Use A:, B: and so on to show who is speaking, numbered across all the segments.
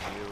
A: you.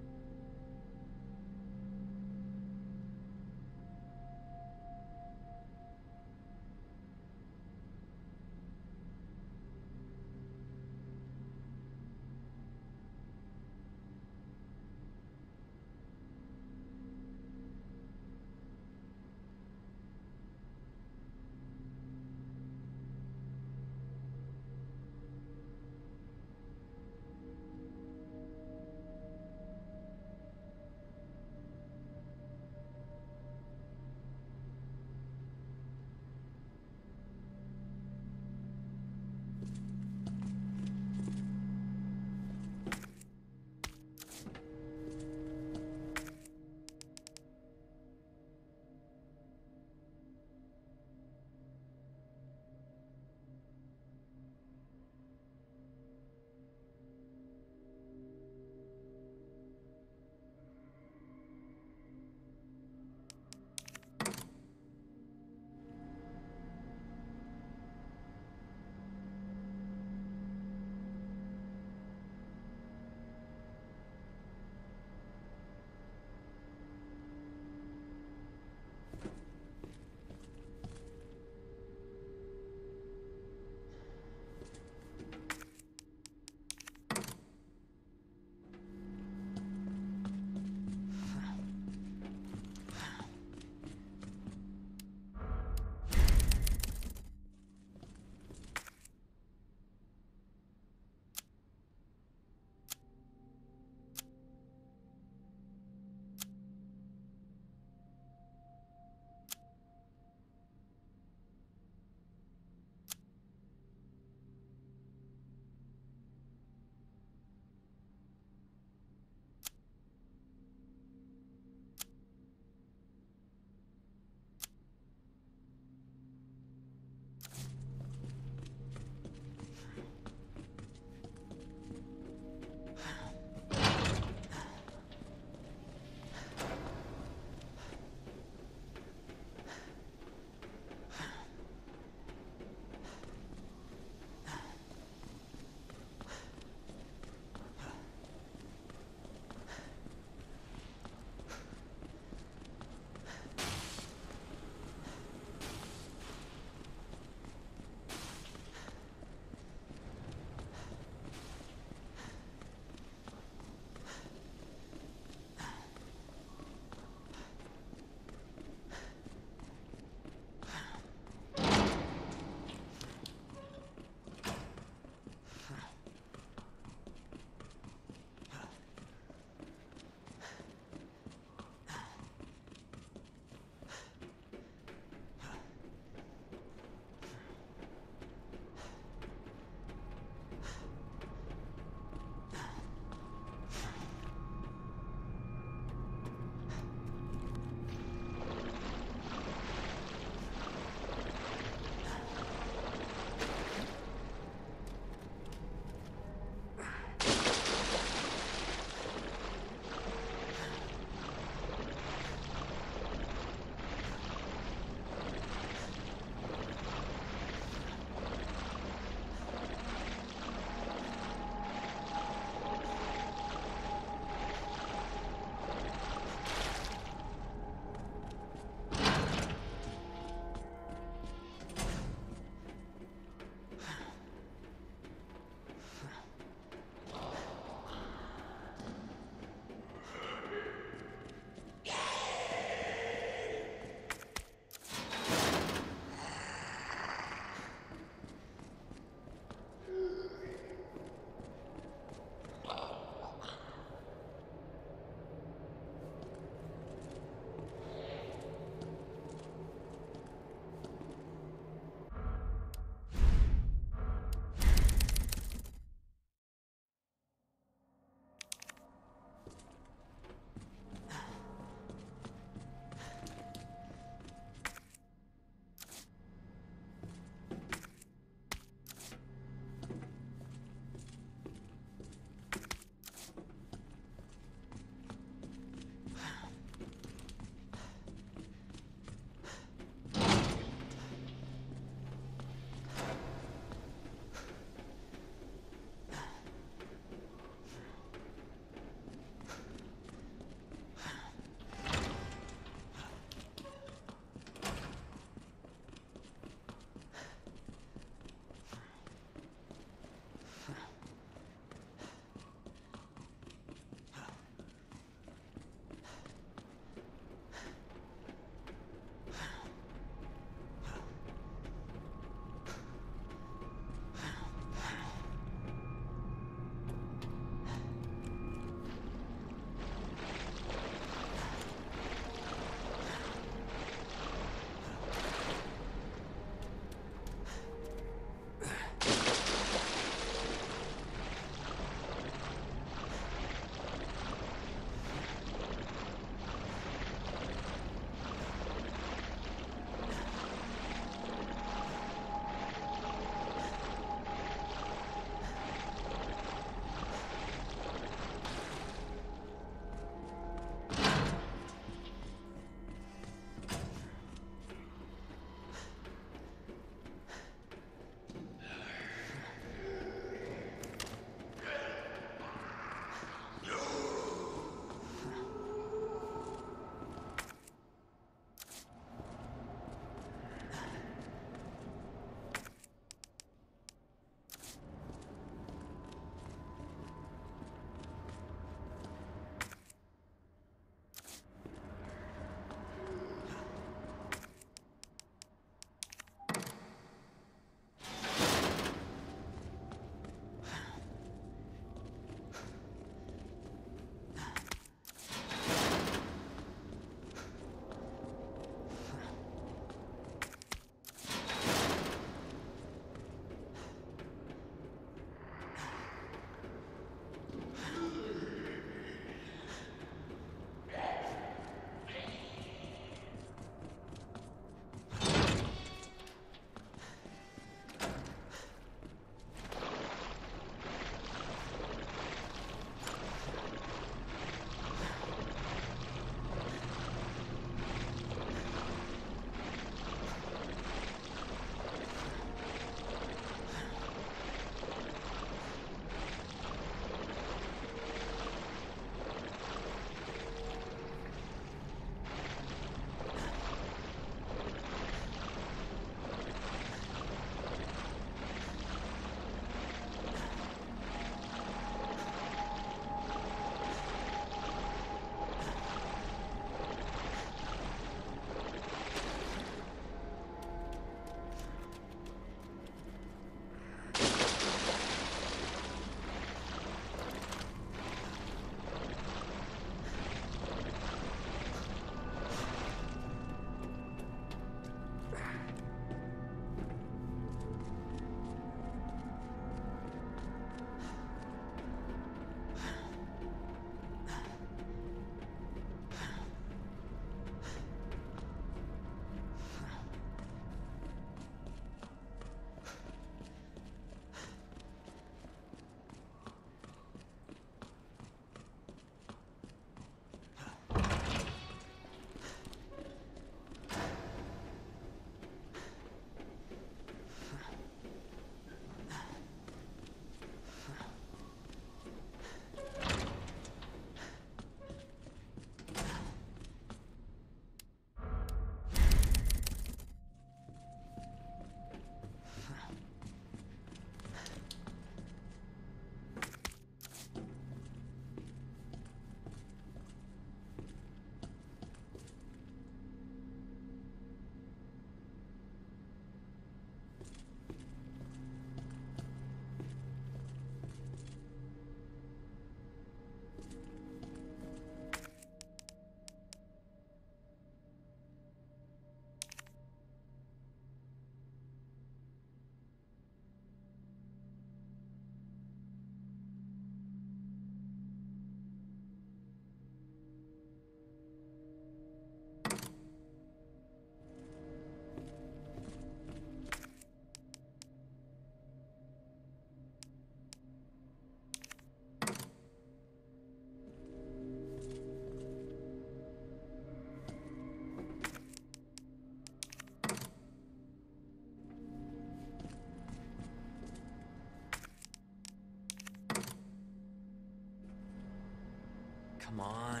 A: Come on.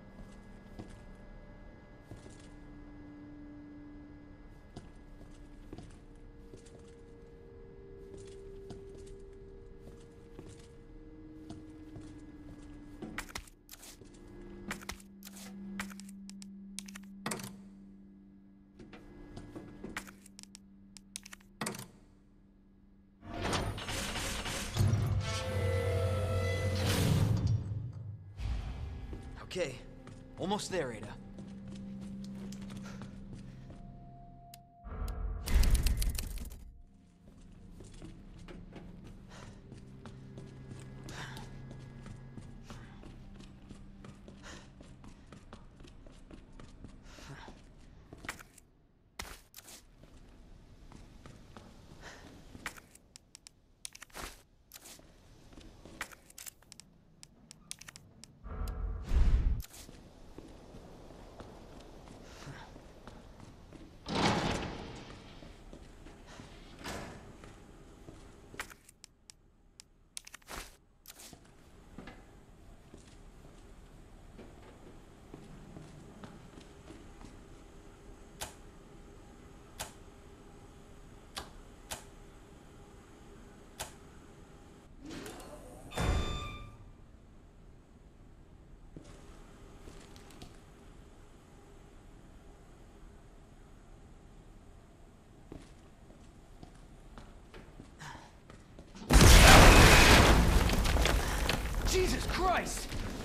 A: Okay, almost there, Ada. Jesus Christ!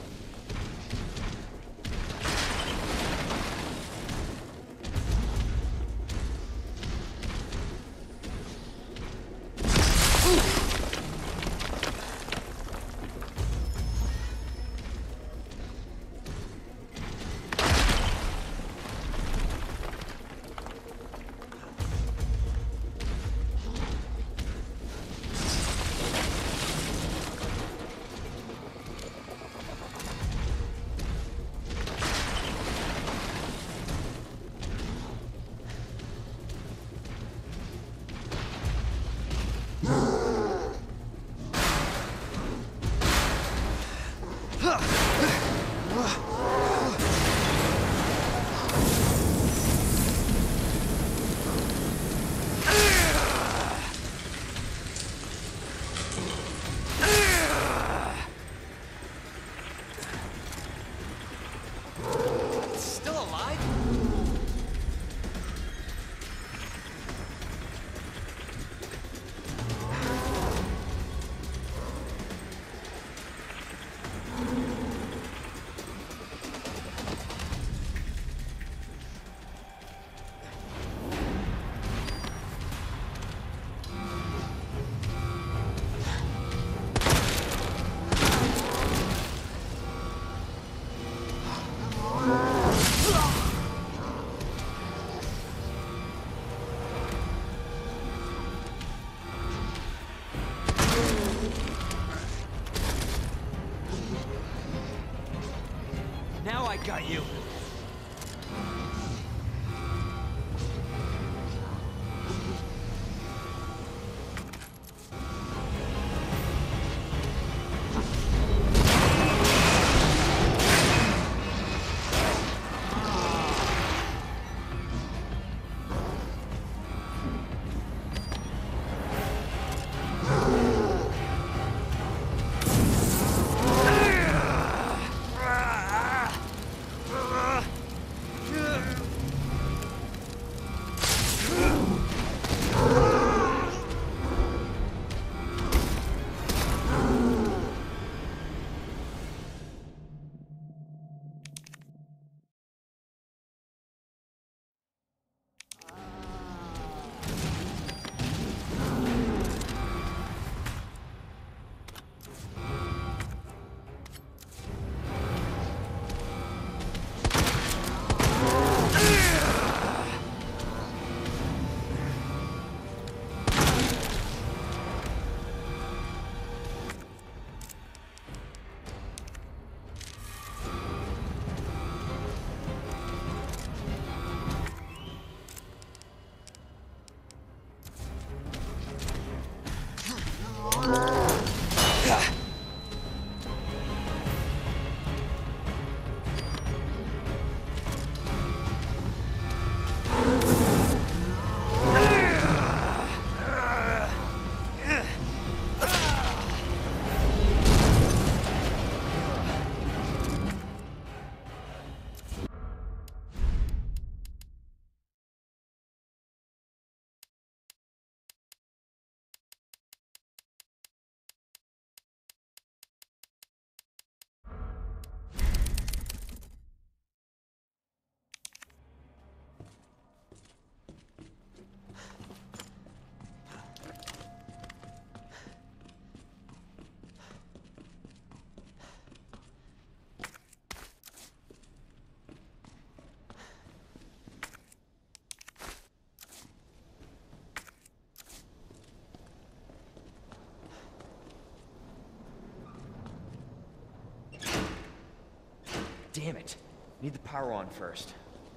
A: Now I got you. damn it.
B: Need the power on first.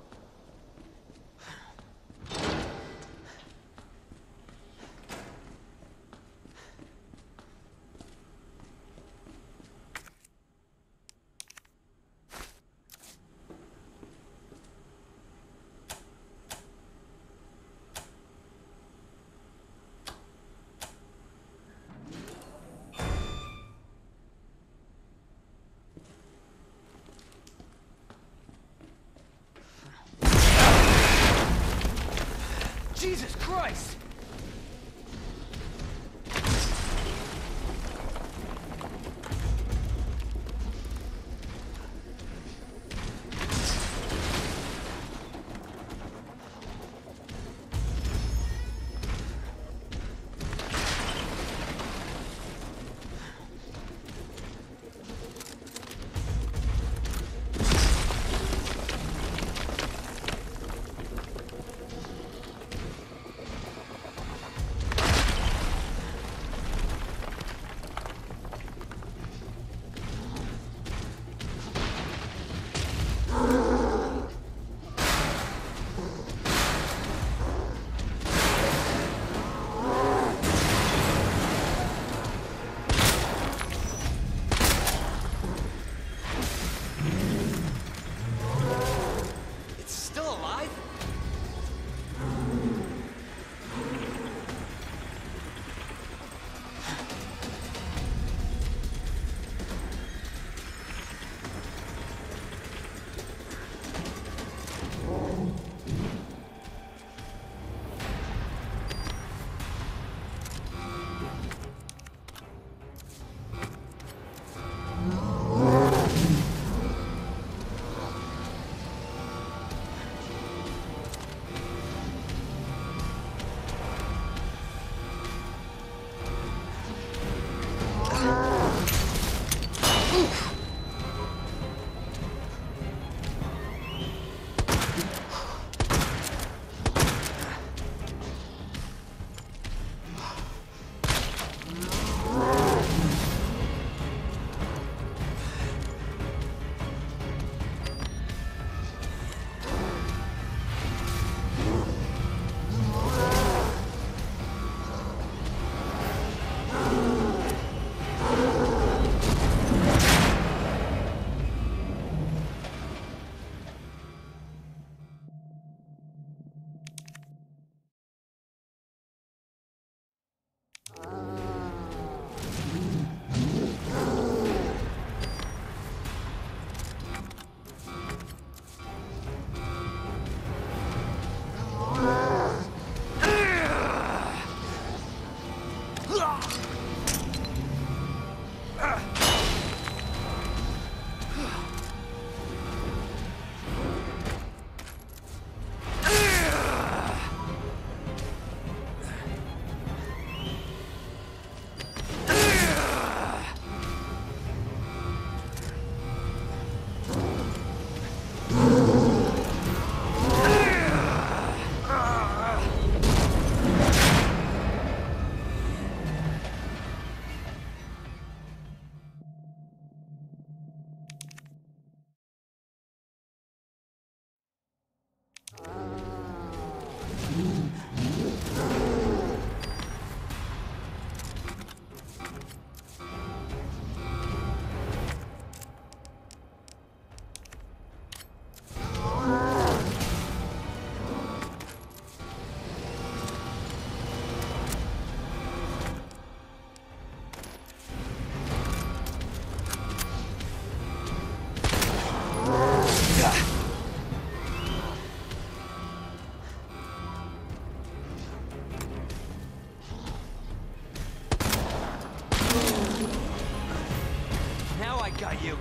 A: Jesus Christ! got you.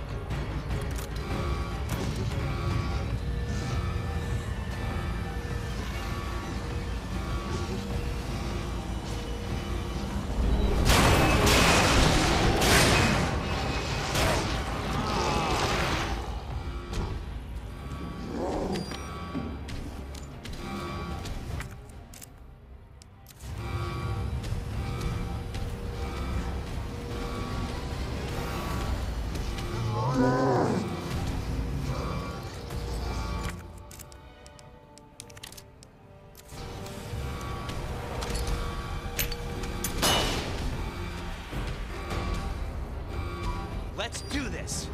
A: Let's do this!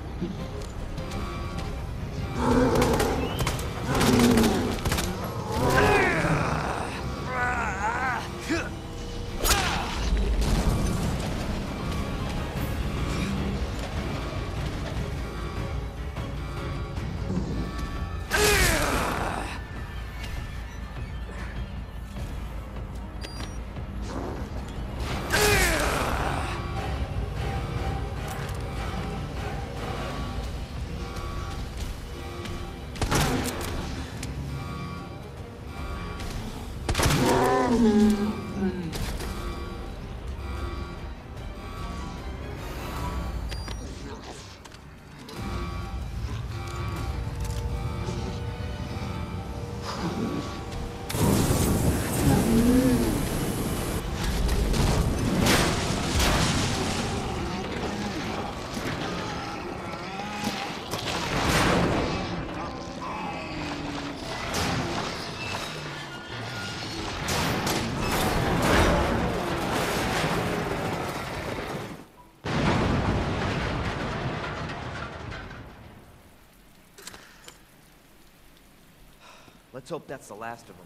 B: Let's hope that's the last of them.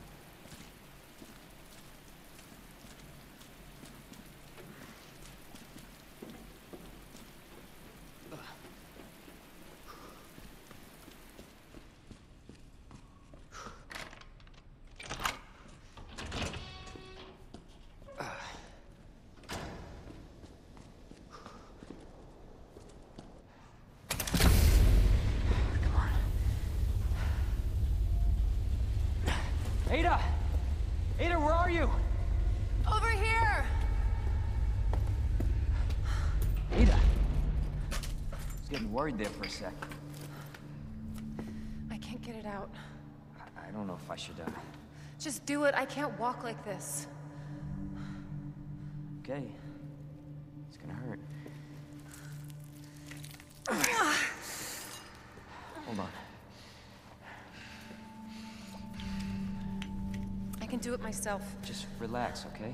A: Ada! Ada, where are you?
C: Over here!
A: Ada! I was getting worried there for a sec.
C: I can't get it out.
A: I don't know if I should,
C: Just do it. I can't walk like this.
A: Okay. It's gonna hurt. Hold on.
C: I can do it myself.
A: Just relax, okay?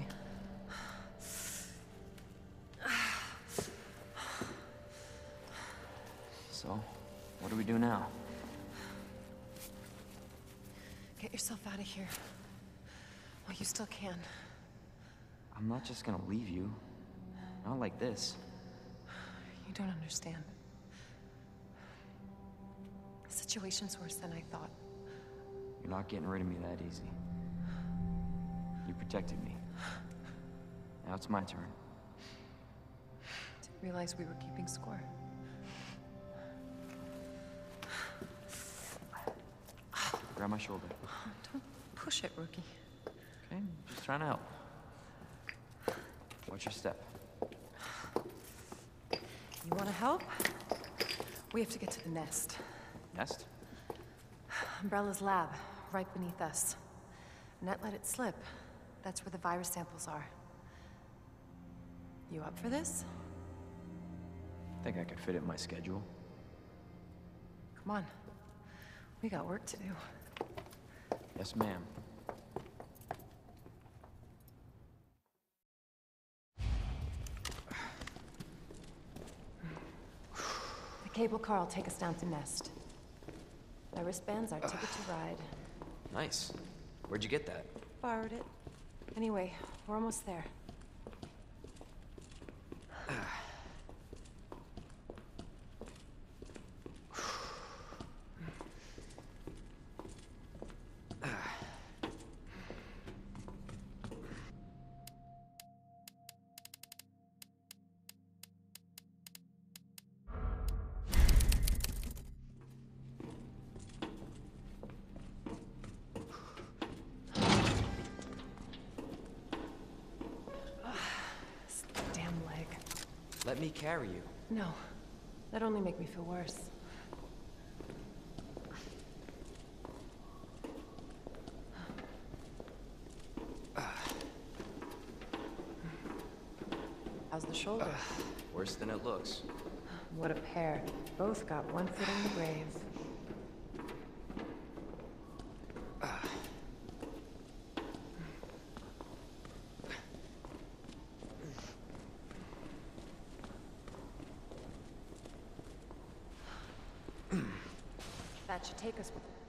A: So, what do we do now?
C: Get yourself out of here. Well, you still can.
A: I'm not just gonna leave you. Not like this.
C: You don't understand. The situation's worse than I thought.
A: You're not getting rid of me that easy. You protected me. Now it's my turn.
C: Didn't realize we were keeping score.
A: Grab my shoulder.
C: Don't push it, rookie.
A: Okay, just trying to help. Watch your step.
C: You want to help? We have to get to the nest.
A: Nest?
C: Umbrella's lab, right beneath us. Net let it slip. That's where the virus samples are. You up for this?
A: Think I could fit it in my schedule.
C: Come on. We got work to do.
A: Yes, ma'am.
C: The cable car will take us down to Nest. My wristband's our ticket to ride.
A: Nice. Where'd you get that?
C: Borrowed it. Anyway, we're almost there.
A: Let me carry you.
C: No. That'd only make me feel worse. How's the shoulder?
A: Worse than it looks.
C: What a pair. Both got one foot in the grave. That should take us...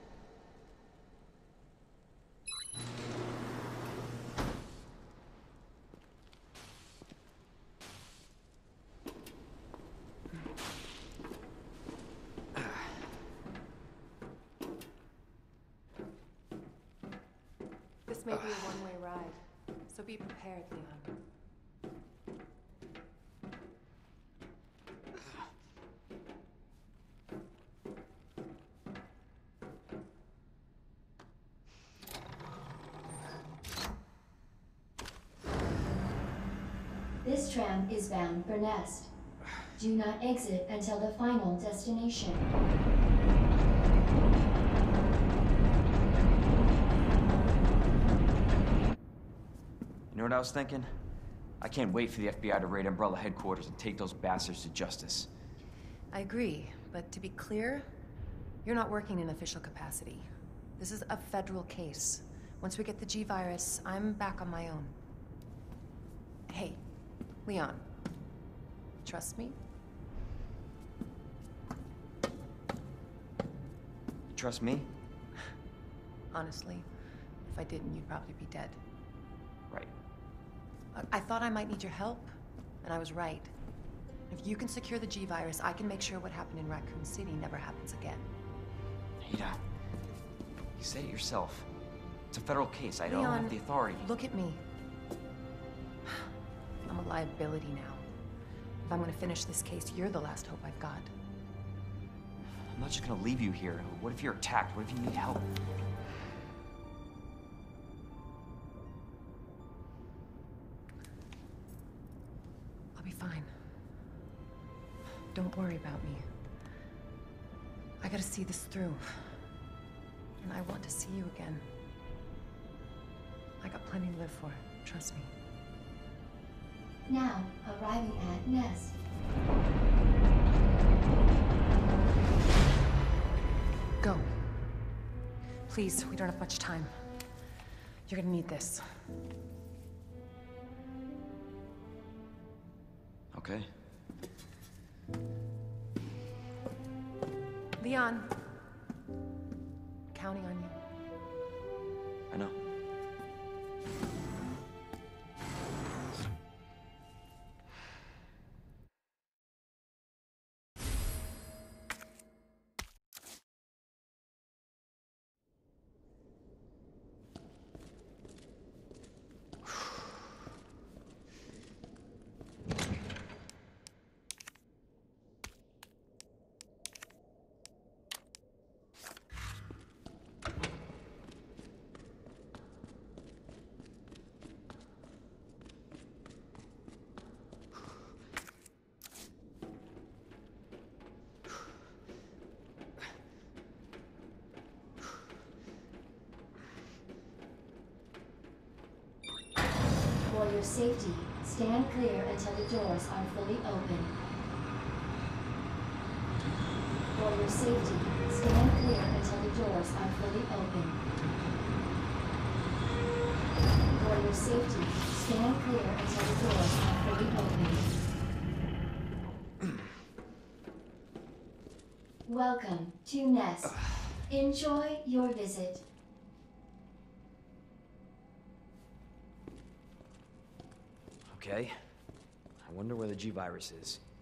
C: This may be a one-way ride, so be prepared, Leon.
D: This tram is bound for Nest. Do not exit until the final destination.
A: You know what I was thinking? I can't wait for the FBI to raid Umbrella headquarters and take those bastards to justice.
C: I agree, but to be clear, you're not working in official capacity. This is a federal case. Once we get the G-Virus, I'm back on my own. Hey, Leon, trust me?
A: Trust me?
C: Honestly, if I didn't, you'd probably be dead.
A: Right.
C: I thought I might need your help, and I was right. If you can secure the G-Virus, I can make sure what happened in Raccoon City never happens again.
A: Ada, you said it yourself. It's a federal case. I don't have the authority.
C: Look at me. I'm a liability now. If I'm gonna finish this case, you're the last hope I've got.
A: I'm not just gonna leave you here. What if you're attacked? What if you need help?
C: I'll be fine. Don't worry about me. I gotta see this through. And I want to see you again. I got plenty to live for, trust me.
D: Now, arriving at Nest.
C: Go. Please, we don't have much time. You're gonna need this.
A: Okay.
C: Leon. Counting on you.
A: I know.
D: For your safety, stand clear until the doors are fully open. For your safety, stand clear until the doors are fully open. For your safety, stand clear until the doors are fully open. Welcome to Nest. Enjoy your visit.
B: Okay. I wonder where the G-Virus is.